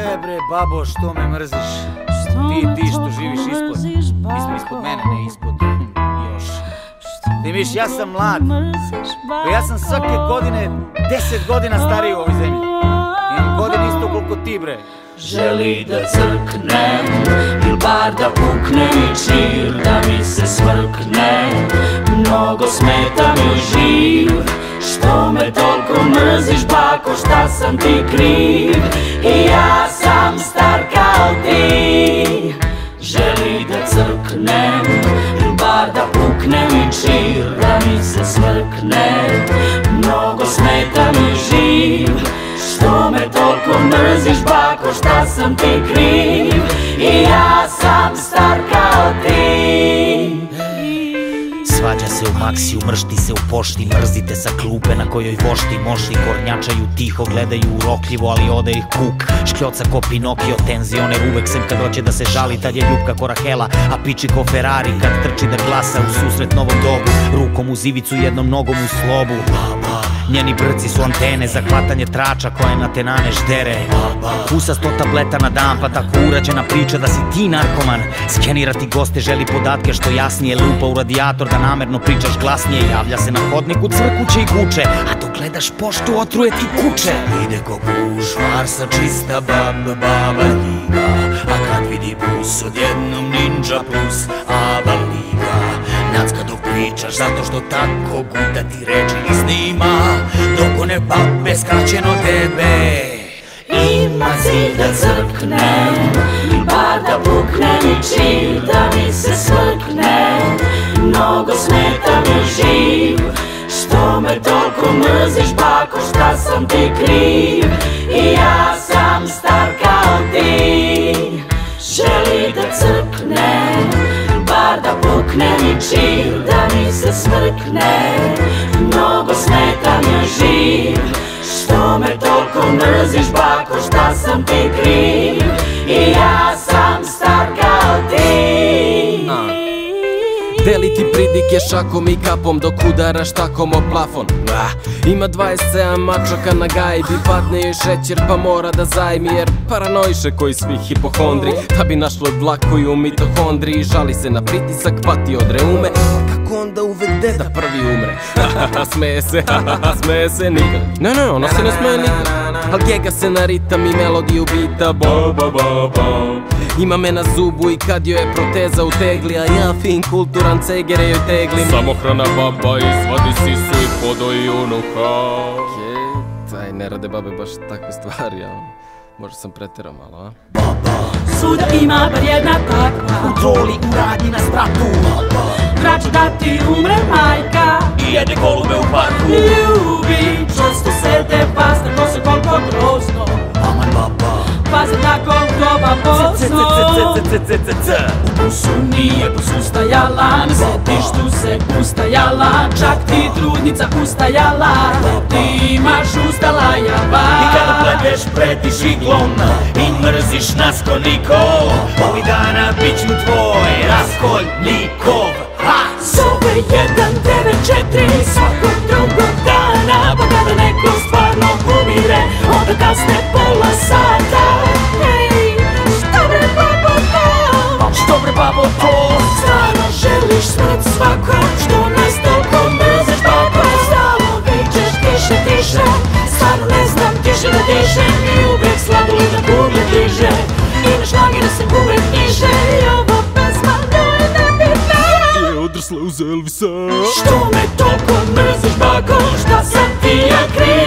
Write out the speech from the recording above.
E bre, babo, što me mrziš? Ti što živiš ispod. Mislim ispod mene, ne ispod. Još. Ti viš, ja sam mlad. Pa ja sam svake godine 10 godina stariji u ovoj zemlji. Imam godine isto koliko ti, bre. Želi da crknem, il bar da pukne mi čir, da mi se smrkne. Mnogo smeta mi živ, što me toliko mrziš, bako, šta sam ti kriv? I ja sam star kao ti. Želi da crknem, il bar da pukne mi čir, da mi se smrkne. Mnogo smeta mi živ, što me toliko mrziš, bako, šta sam ti kriv? I ja sam star kao ti. Svađa se u Maksiju, mršti se u pošti, mrzite sa klupe na kojoj vošti mošti. Kornjačaju tiho, gledaju urokljivo, ali ode ih kuk. Škljoca ko Pinokio, tenzioner uvek, sem kad hoće da se žali, tad je ljubka ko Rahela, a piči ko Ferrari kad trči da glasa u susret novom dobu. Rukom uz ivicu, jednom nogom u slobu. Njeni brci su antene za hvatanje trača koje na te naneš dere. Kusa 100 tableta na dan, pa tako urađena priča da si ti narkoman. Skenirati goste, želi podatke što jasnije, lupa u radijator da namerno pričaš glasnije. Javlja se na hodniku, cvrkuće i kuče, a dok gledaš poštu otruje ti kuće. Ide ko bušvar sa čista baba liga, a kad vidi plus odjednom ninja plus aba liga. Nacka dok pričaš zato što tako guda ti reči i snima, dok one babe skraćeno tebe. Ima cilj da crknem, bar da pukne mi čir, da mi se smrkne. Mnogo smeta mi živ, što me toliko mrziš, bako, šta sam ti kriv? I ja sam star kao ti. Želi da crknem, bar da pukne mi čir, da mi se smrkne. Mnogo smeta mi živ, što me toliko mrziš, bako, šta sam ti kriv? I ja sam star kao ti. Deli ti pridike šakom i kapom dok udaraš takom o plafon. Ima 27 mačaka na gajbi, padne joj šećer pa mora da zajmi, jer paranoiše koji svi hipohondri, da bi našlo dlaku i u mitohondriji. Žali se na pritisak, pati od reume, kako onda uvede da prvi umre? Smeje se nikad. Ne, ona se ne smeje nikad, al gega se na ritam i melodiju bita. Ima me na zubu i kad joj je proteza u tegli, a ja fin kulturan cegere joj teglim. Samohrana baba izvadi sisu i podoji unuka. Taj, ne rade babe baš takve stvari, a možda sam preterao malo, a? Svuda ima bar jedna takva, U troli, u radnji na spratu. Trači da ti umre majka I jede golube u parku. Ljubi, često se te pasta, ko se koliko grozno. Aman baba, Pazi tako doba posno. U busu nije posustajala, na setištu se ustajala, čak ti trudnica ustajala. Ti imaš usta lajava I kada plebeš pred iglom i mrziš nas ko niko, ovih dana bit ću tvoj raskoljnikov. Zove 194 svakog drugog dana, pa kada neko stvarno umire, onda kasne pola sata. Ej, što bre babo to? Što bre babo to? Stvarno želiš smrt svakom, što nas toliko mrziš, babo? Stvarno vičeš tiše, stvarno ne znam tiše da dišem, i uvek sladoled na kugle diže, i na šlagere se uvek knjiže, i ovo pesma nije nebitna. Odrsla uz Elvisa. Što me toliko mrziš, bako, šta sam ti ja kriv?